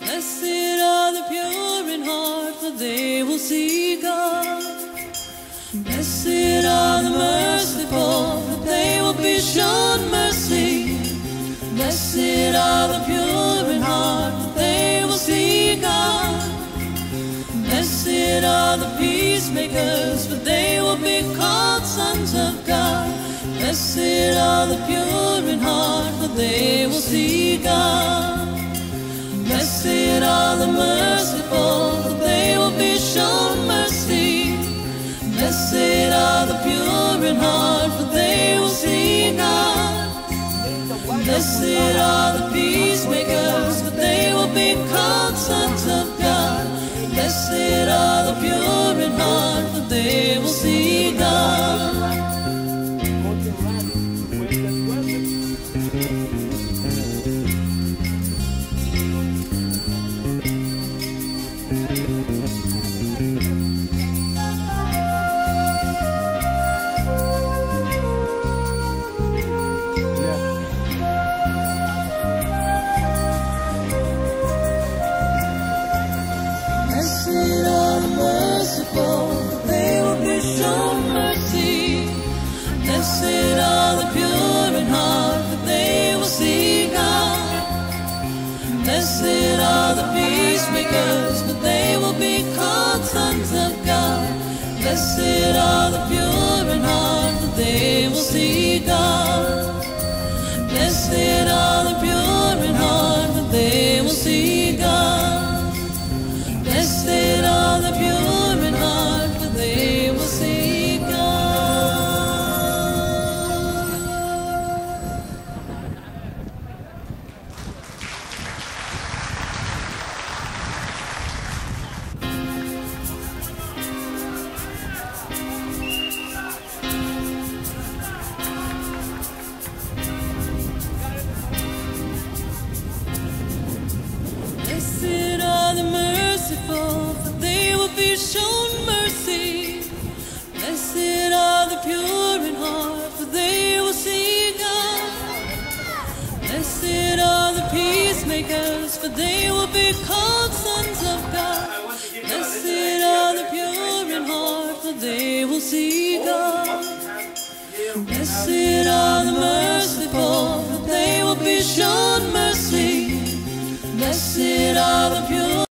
Blessed are the pure in heart, for they will see God. Blessed are the merciful, for they will be shown mercy. Blessed are the pure in heart, for they will see God. Blessed are the peacemakers, for they will be called sons of God. Blessed are the pure in heart, for they will see God. Blessed are the merciful, for they will be shown mercy. Blessed are the pure in heart, for they will see God. Blessed are the peacemakers, for they will be called sons of God. Blessed are the pure in heart, for they will see God. Blessed are the pure in heart, for they will see God. Blessed are the peacemakers, for they will be called sons of God. Blessed are the pure in heart, for they will see God. Blessed are the pure in heart, for they will see God. Blessed are the pure in heart, for they will see God. Blessed are the merciful, for they will be shown mercy. Blessed are the pure in heart, for they will see God. Blessed are the peacemakers, for they will be called sons of God. Blessed are the pure in heart, for they will see God. Blessed are the merciful, for they will be shown mercy. Blessed are